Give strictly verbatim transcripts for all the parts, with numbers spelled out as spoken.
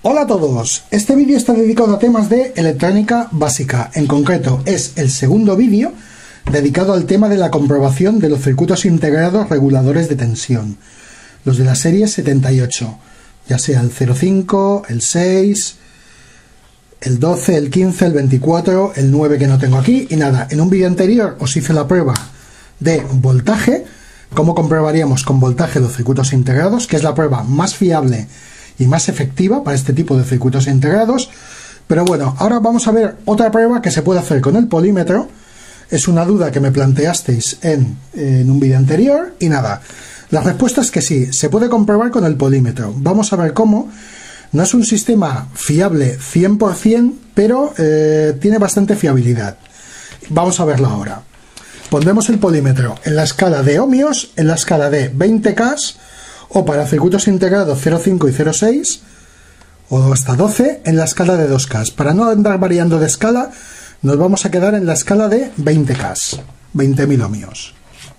Hola a todos, este vídeo está dedicado a temas de electrónica básica, en concreto es el segundo vídeo dedicado al tema de la comprobación de los circuitos integrados reguladores de tensión, los de la serie setenta y ocho, ya sea el cero cinco, el seis, el doce, el quince, el veinticuatro, el nueve que no tengo aquí, y nada, en un vídeo anterior os hice la prueba de voltaje, cómo comprobaríamos con voltaje los circuitos integrados, que es la prueba más fiable y más efectiva para este tipo de circuitos integrados. Pero bueno, ahora vamos a ver otra prueba que se puede hacer con el polímetro. Es una duda que me planteasteis en, en un vídeo anterior y nada, la respuesta es que sí, se puede comprobar con el polímetro. Vamos a ver cómo. No es un sistema fiable cien por cien, pero eh, tiene bastante fiabilidad. Vamos a verlo ahora. Pondremos el polímetro en la escala de ohmios, en la escala de veinte K, o para circuitos integrados cero cinco y cero seis, o hasta doce en la escala de dos K. Para no andar variando de escala, nos vamos a quedar en la escala de veinte K, veinte mil ohmios.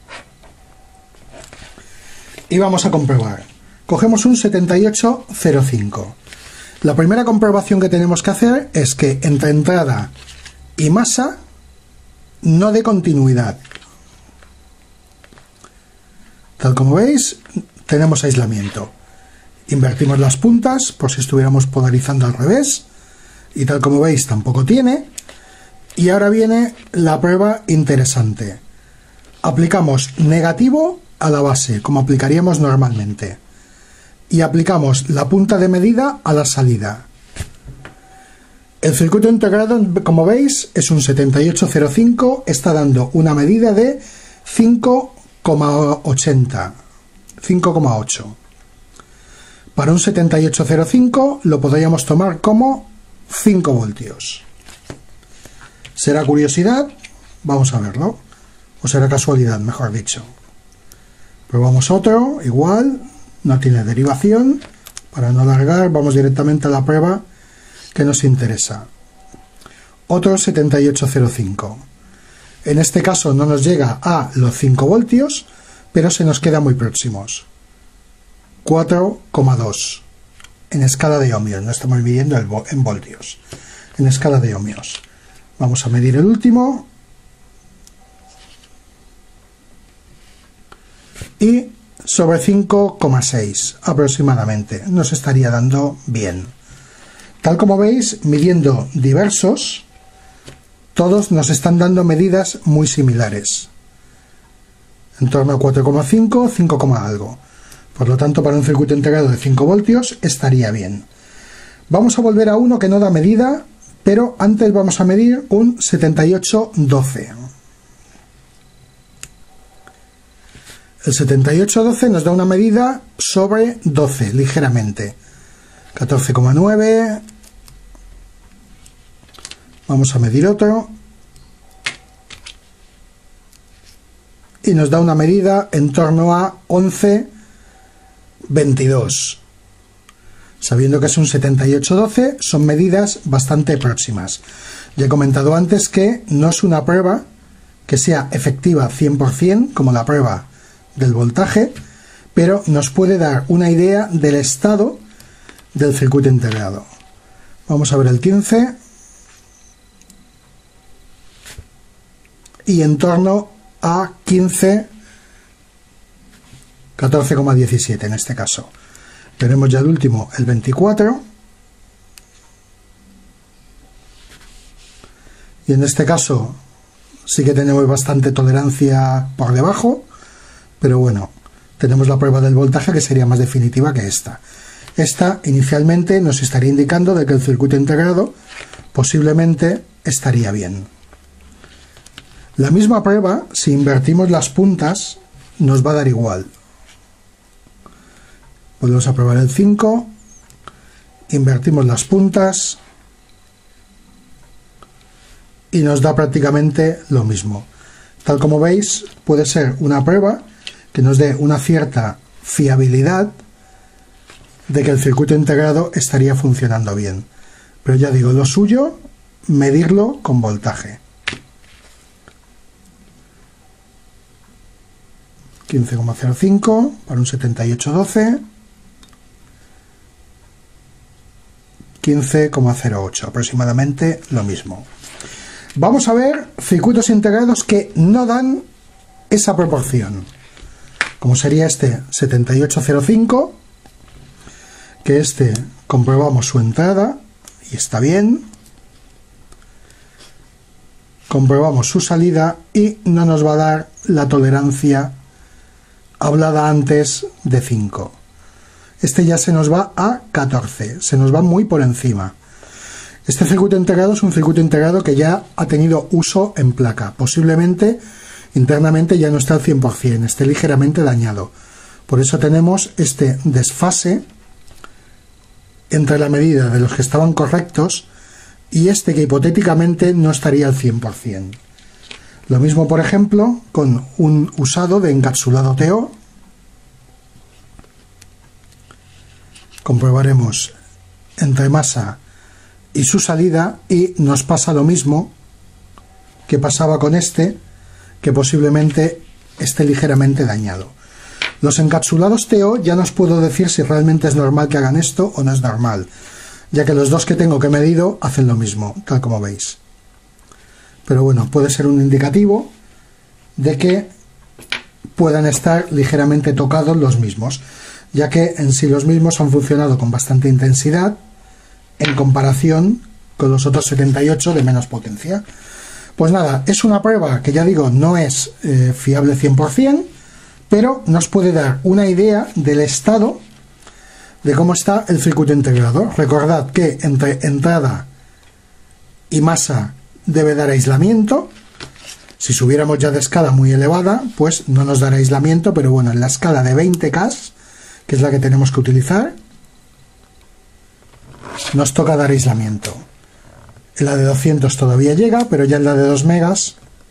Y vamos a comprobar. Cogemos un setenta y ocho cero cinco. La primera comprobación que tenemos que hacer es que entre entrada y masa no dé continuidad. Tal como veis, tenemos aislamiento. Invertimos las puntas por si estuviéramos polarizando al revés, y tal como veis tampoco tiene. Y ahora viene la prueba interesante. Aplicamos negativo a la base, como aplicaríamos normalmente, y aplicamos la punta de medida a la salida. El circuito integrado, como veis, es un setenta y ocho cero cinco, está dando una medida de cinco coma ochenta, cinco coma ocho. Para un setenta y ocho cero cinco lo podríamos tomar como cinco voltios. ¿Será curiosidad? Vamos a verlo. O será casualidad, mejor dicho. Probamos otro, igual, no tiene derivación. Para no alargar, vamos directamente a la prueba que nos interesa. Otro setenta y ocho cero cinco. En este caso no nos llega a los cinco voltios, pero se nos queda muy próximos. cuatro coma dos. En escala de ohmios, no estamos midiendo en voltios. En escala de ohmios. Vamos a medir el último. Y sobre cinco coma seis aproximadamente. Nos estaría dando bien. Tal como veis, midiendo diversos, todos nos están dando medidas muy similares. En torno a cuatro coma cinco, cinco, algo. Por lo tanto, para un circuito integrado de cinco voltios estaría bien. Vamos a volver a uno que no da medida, pero antes vamos a medir un setenta y ocho doce. El setenta y ocho doce nos da una medida sobre doce, ligeramente. catorce coma nueve. Vamos a medir otro. Y nos da una medida en torno a once veintidós. Sabiendo que es un setenta y ocho doce, son medidas bastante próximas. Ya he comentado antes que no es una prueba que sea efectiva cien por cien, como la prueba del voltaje, pero nos puede dar una idea del estado del circuito integrado. Vamos a ver el quince. Y en torno a quince, catorce coma diecisiete en este caso. Tenemos ya el último, el veinticuatro. Y en este caso sí que tenemos bastante tolerancia por debajo, pero bueno, tenemos la prueba del voltaje que sería más definitiva que esta. Esta inicialmente nos estaría indicando de que el circuito integrado posiblemente estaría bien. La misma prueba, si invertimos las puntas, nos va a dar igual. Volvemos a probar el cinco, invertimos las puntas y nos da prácticamente lo mismo. Tal como veis, puede ser una prueba que nos dé una cierta fiabilidad de que el circuito integrado estaría funcionando bien. Pero ya digo, lo suyo, medirlo con voltaje. quince coma cero cinco para un setenta y ocho doce. quince coma cero ocho, aproximadamente lo mismo. Vamos a ver circuitos integrados que no dan esa proporción, como sería este setenta y ocho cero cinco, que este comprobamos su entrada y está bien, comprobamos su salida y no nos va a dar la tolerancia hablada antes de cinco. Este ya se nos va a catorce, se nos va muy por encima. Este circuito integrado es un circuito integrado que ya ha tenido uso en placa. Posiblemente internamente ya no está al cien por cien, esté ligeramente dañado. Por eso tenemos este desfase entre la medida de los que estaban correctos y este que hipotéticamente no estaría al cien por cien. Lo mismo, por ejemplo, con un usado de encapsulado T O. Comprobaremos entre masa y su salida y nos pasa lo mismo que pasaba con este, que posiblemente esté ligeramente dañado. Los encapsulados T O ya no os puedo decir si realmente es normal que hagan esto o no es normal, ya que los dos que tengo que he medido hacen lo mismo, tal como veis. Pero bueno, puede ser un indicativo de que puedan estar ligeramente tocados los mismos, ya que en sí los mismos han funcionado con bastante intensidad en comparación con los otros setenta y ocho de menos potencia. Pues nada, es una prueba que ya digo no es eh, fiable cien por cien, pero nos puede dar una idea del estado de cómo está el circuito integrado. Recordad que entre entrada y masa debe dar aislamiento. Si subiéramos ya de escala muy elevada, pues no nos dará aislamiento, pero bueno, en la escala de veinte K, que es la que tenemos que utilizar, nos toca dar aislamiento. En la de doscientos todavía llega, pero ya en la de dos megas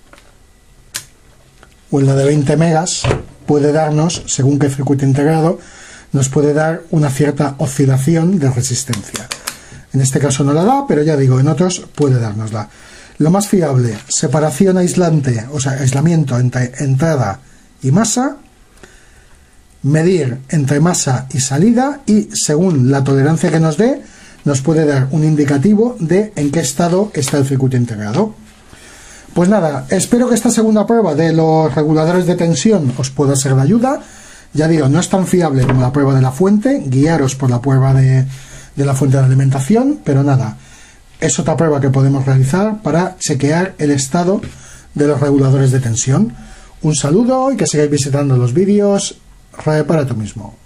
o en la de veinte megas puede darnos, según qué circuito integrado, nos puede dar una cierta oscilación de resistencia. En este caso no la da, pero ya digo, en otros puede dárnosla. Lo más fiable, separación aislante, o sea, aislamiento entre entrada y masa, medir entre masa y salida y según la tolerancia que nos dé, nos puede dar un indicativo de en qué estado está el circuito integrado. Pues nada, espero que esta segunda prueba de los reguladores de tensión os pueda ser de ayuda. Ya digo, no es tan fiable como la prueba de la fuente, guiaros por la prueba de, de la fuente de alimentación, pero nada, es otra prueba que podemos realizar para chequear el estado de los reguladores de tensión. Un saludo y que sigáis visitando los vídeos RAE para tú mismo.